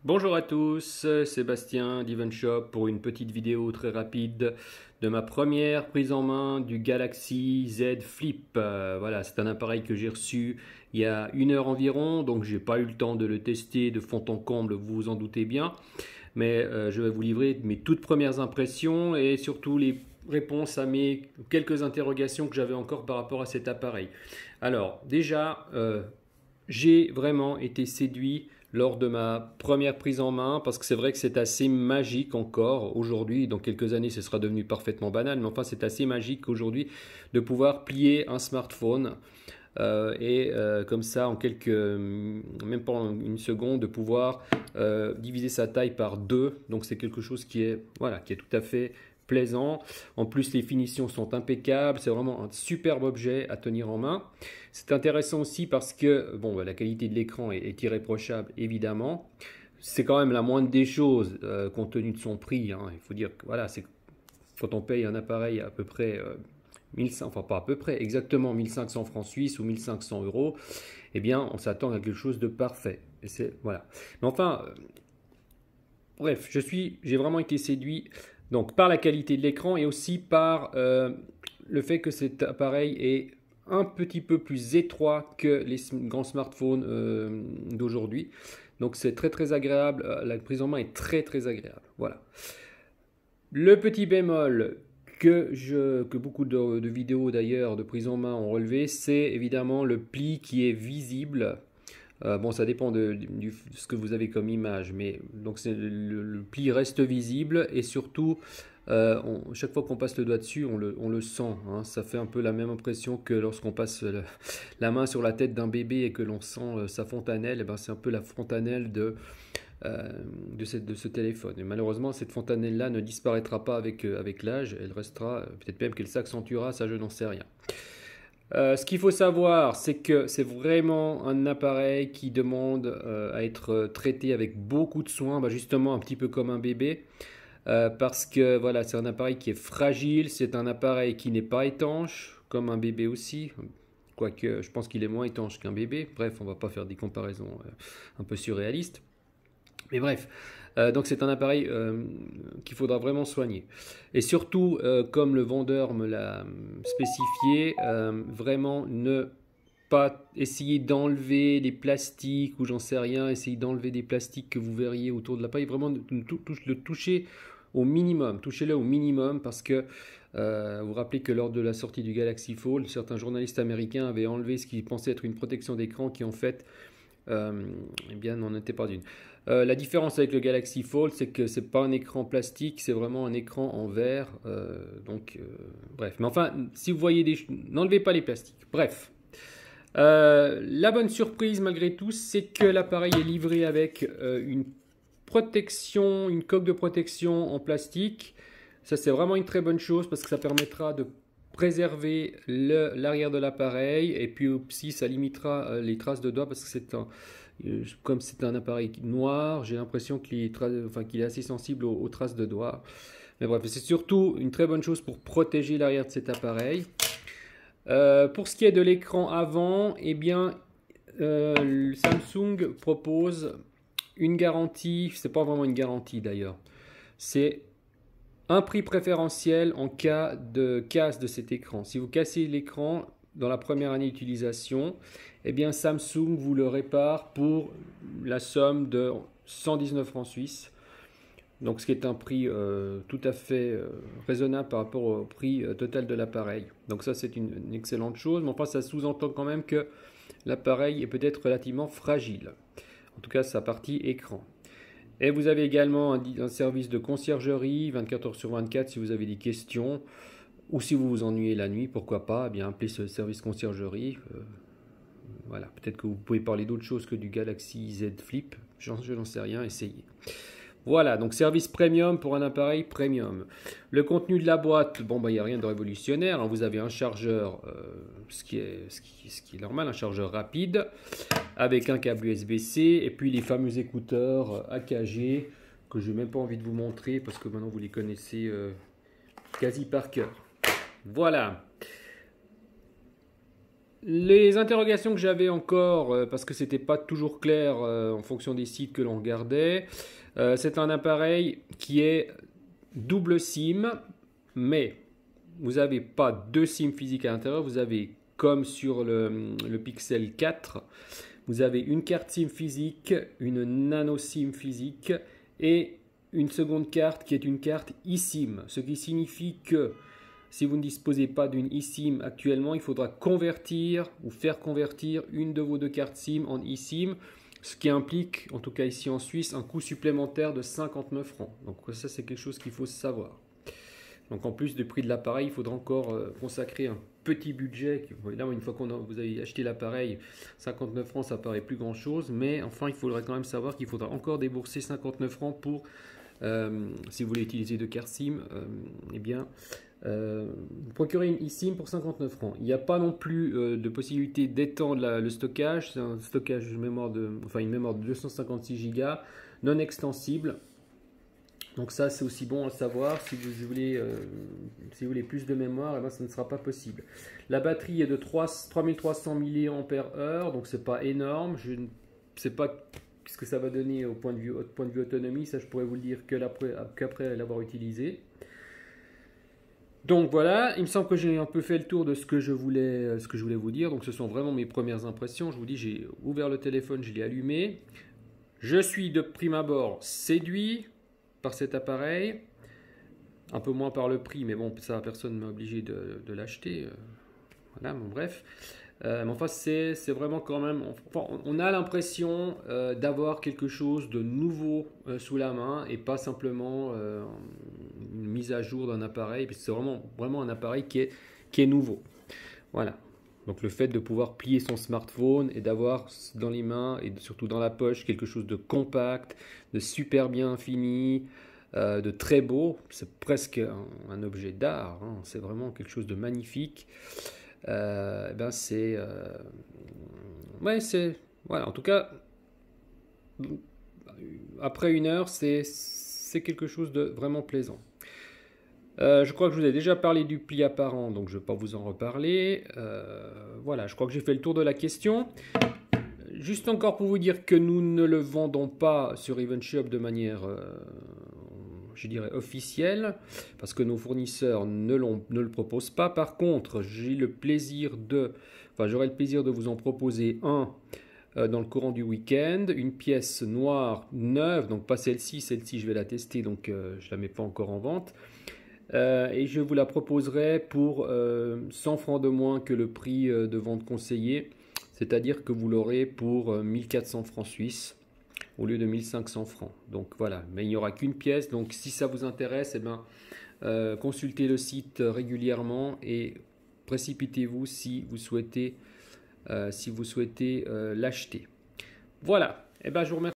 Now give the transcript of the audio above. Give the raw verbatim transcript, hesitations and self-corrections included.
Bonjour à tous, Sébastien d'Evenshop pour une petite vidéo très rapide de ma première prise en main du Galaxy Z Flip. Euh, voilà, c'est un appareil que j'ai reçu il y a une heure environ, donc j'ai pas eu le temps de le tester de fond en comble, vous vous en doutez bien. Mais euh, je vais vous livrer mes toutes premières impressions et surtout les réponses à mes quelques interrogations que j'avais encore par rapport à cet appareil. Alors déjà, euh, j'ai vraiment été séduit lors de ma première prise en main parce que c'est vrai que c'est assez magique encore aujourd'hui. Dans quelques années, ce sera devenu parfaitement banal, mais enfin, c'est assez magique aujourd'hui de pouvoir plier un smartphone. Euh, et euh, comme ça, en quelques, même pas en une seconde, de pouvoir euh, diviser sa taille par deux. Donc c'est quelque chose qui est, voilà, qui est tout à fait plaisant. En plus, les finitions sont impeccables. C'est vraiment un superbe objet à tenir en main. C'est intéressant aussi parce que bon, la qualité de l'écran est, est irréprochable, évidemment. C'est quand même la moindre des choses euh, compte tenu de son prix. Hein. Il faut dire que voilà, c'est quand on paye un appareil à peu près euh, mille cinq cents, enfin pas à peu près, exactement mille cinq cents francs suisses ou mille cinq cents euros, eh bien on s'attend à quelque chose de parfait. Et c'est, voilà. Mais enfin, euh, bref, je suis, j'ai vraiment été séduit donc, par la qualité de l'écran et aussi par euh, le fait que cet appareil est un petit peu plus étroit que les grands smartphones euh, d'aujourd'hui. Donc c'est très très agréable, la prise en main est très très agréable. Voilà. Le petit bémol que, je, que beaucoup de, de vidéos d'ailleurs de prise en main ont relevé, c'est évidemment le pli qui est visible. Euh, bon, ça dépend de, de, de, ce que vous avez comme image, mais donc le, le pli reste visible et surtout, euh, on, chaque fois qu'on passe le doigt dessus, on le, on le sent. Hein, ça fait un peu la même impression que lorsqu'on passe le, la main sur la tête d'un bébé et que l'on sent euh, sa fontanelle. Et ben, c'est un peu la fontanelle de, euh, de, cette, de ce téléphone. Et malheureusement, cette fontanelle-là ne disparaîtra pas avec, euh, avec l'âge. Elle restera, peut-être même qu'elle s'accentuera, ça je n'en sais rien. Euh, ce qu'il faut savoir, c'est que c'est vraiment un appareil qui demande euh, à être traité avec beaucoup de soin, bah justement un petit peu comme un bébé, euh, parce que voilà, c'est un appareil qui est fragile, c'est un appareil qui n'est pas étanche, comme un bébé aussi, quoique je pense qu'il est moins étanche qu'un bébé. Bref, on ne va pas faire des comparaisons euh, un peu surréalistes. Mais bref, euh, donc c'est un appareil euh, qu'il faudra vraiment soigner. Et surtout, euh, comme le vendeur me l'a spécifié, euh, vraiment ne pas essayer d'enlever les plastiques ou j'en sais rien, essayer d'enlever des plastiques que vous verriez autour de l'appareil, vraiment le toucher au minimum, touchez-le au minimum parce que euh, vous vous rappelez que lors de la sortie du Galaxy Fold, certains journalistes américains avaient enlevé ce qu'ils pensaient être une protection d'écran qui en fait euh, eh bien n'en était pas d'une. Euh, la différence avec le Galaxy Fold, c'est que c'est pas un écran plastique, c'est vraiment un écran en verre. Euh, donc, euh, bref. Mais enfin, si vous voyez des, n'enlevez pas les plastiques. Bref. Euh, la bonne surprise malgré tout, c'est que l'appareil est livré avec euh, une protection, une coque de protection en plastique. Ça, c'est vraiment une très bonne chose parce que ça permettra de préserver l'arrière de l'appareil et puis aussi ça limitera euh, les traces de doigts parce que c'est un euh, comme c'est un appareil noir, j'ai l'impression qu'il est, enfin, qu'il est assez sensible aux, aux traces de doigts. Mais bref, c'est surtout une très bonne chose pour protéger l'arrière de cet appareil. Euh, pour ce qui est de l'écran avant, eh bien, euh, Samsung propose une garantie, c'est pas vraiment une garantie d'ailleurs, c'est un prix préférentiel en cas de casse de cet écran. Si vous cassez l'écran dans la première année d'utilisation, eh bien Samsung vous le répare pour la somme de cent dix-neuf francs suisses. Donc ce qui est un prix euh, tout à fait euh, raisonnable par rapport au prix euh, total de l'appareil. Donc ça c'est une, une excellente chose, mais enfin ça sous-entend quand même que l'appareil est peut-être relativement fragile. En tout cas sa partie écran. Et vous avez également un, un service de conciergerie vingt-quatre heures sur vingt-quatre si vous avez des questions ou si vous vous ennuyez la nuit, pourquoi pas, eh bien appelez ce service conciergerie. Euh, voilà, peut-être que vous pouvez parler d'autre chose que du Galaxy Z Flip, je n'en sais rien, essayez. Voilà, donc service premium pour un appareil premium. Le contenu de la boîte, bon, bah, il n'y a rien de révolutionnaire. Hein. Vous avez un chargeur, euh, ce, qui est, ce, qui, ce qui est normal, un chargeur rapide, avec un câble U S B C, et puis les fameux écouteurs A K G, que je n'ai même pas envie de vous montrer, parce que maintenant vous les connaissez euh, quasi par cœur. Voilà. Les interrogations que j'avais encore, euh, parce que c'était pas toujours clair euh, en fonction des sites que l'on regardait, euh, c'est un appareil qui est double SIM, mais vous n'avez pas deux SIM physiques à l'intérieur, vous avez comme sur le, le Pixel quatre, vous avez une carte SIM physique, une nano SIM physique et une seconde carte qui est une carte eSIM, ce qui signifie que si vous ne disposez pas d'une eSIM actuellement, il faudra convertir ou faire convertir une de vos deux cartes SIM en eSIM, ce qui implique, en tout cas ici en Suisse, un coût supplémentaire de cinquante-neuf francs. Donc ça, c'est quelque chose qu'il faut savoir. Donc en plus du prix de l'appareil, il faudra encore euh, consacrer un petit budget. Évidemment, une fois que vous avez acheté l'appareil, cinquante-neuf francs, ça paraît plus grand chose. Mais enfin, il faudrait quand même savoir qu'il faudra encore débourser cinquante-neuf francs pour, euh, si vous voulez utiliser deux cartes SIM, euh, eh bien... Euh, vous procurez une eSIM pour cinquante-neuf francs. Il n'y a pas non plus euh, de possibilité d'étendre le stockage. C'est un stockage mémoire de, enfin une mémoire de deux cent cinquante-six gigas, non extensible. Donc ça, c'est aussi bon à savoir. Si vous voulez, euh, si vous voulez plus de mémoire, eh ben, ça ne sera pas possible. La batterie est de trois mille trois cents milliampères heure, donc c'est pas énorme. Je ne sais pas ce que ça va donner au point de vue, au point de vue autonomie. Ça, je pourrais vous le dire qu'après l'avoir utilisé. Donc voilà, il me semble que j'ai un peu fait le tour de ce que je voulais, ce que je voulais vous dire. Donc ce sont vraiment mes premières impressions. Je vous dis, j'ai ouvert le téléphone, je l'ai allumé. Je suis de prime abord séduit par cet appareil. Un peu moins par le prix, mais bon, ça, personne ne m'a obligé de, de l'acheter. Voilà, bon, bref. Euh, mais enfin, c'est vraiment quand même... Enfin, on a l'impression euh, d'avoir quelque chose de nouveau euh, sous la main et pas simplement euh, une mise à jour d'un appareil. C'est vraiment, vraiment un appareil qui est, qui est nouveau. Voilà. Donc le fait de pouvoir plier son smartphone et d'avoir dans les mains et surtout dans la poche quelque chose de compact, de super bien fini, euh, de très beau. C'est presque un, un objet d'art. Hein. C'est vraiment quelque chose de magnifique. Euh, eh ben c'est euh, ouais c'est voilà en tout cas après une heure c'est c'est quelque chose de vraiment plaisant. Euh, je crois que je vous ai déjà parlé du pli apparent, donc je ne vais pas vous en reparler. Euh, voilà, je crois que j'ai fait le tour de la question. Juste encore pour vous dire que nous ne le vendons pas sur EventShop de manière euh, je dirais officielle, parce que nos fournisseurs ne, ne le proposent pas. Par contre, j'ai le plaisir de, enfin, j'aurai le plaisir de vous en proposer un euh, dans le courant du week-end, une pièce noire neuve, donc pas celle-ci, celle-ci je vais la tester, donc euh, je ne la mets pas encore en vente. Euh, et je vous la proposerai pour euh, cent francs de moins que le prix euh, de vente conseillé, c'est-à-dire que vous l'aurez pour euh, mille quatre cents francs suisses au lieu de mille cinq cents francs. Donc voilà, mais il n'y aura qu'une pièce. Donc si ça vous intéresse, eh ben, euh, consultez le site régulièrement et précipitez-vous si vous souhaitez, euh, si vous souhaitez euh, l'acheter. Voilà, eh ben, je vous remercie.